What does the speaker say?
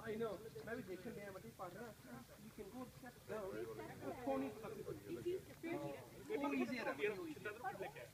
I know ਮੈਂ ਵੀ ਦੇਖਣ ਡਿਆ ਮਟੀ ਪੜ ਰਿਹਾ you can go step down ਉੱਥੋਂ ਨਹੀਂ ਪਤਾ ਸੀ ਉਹ easier ਹੈ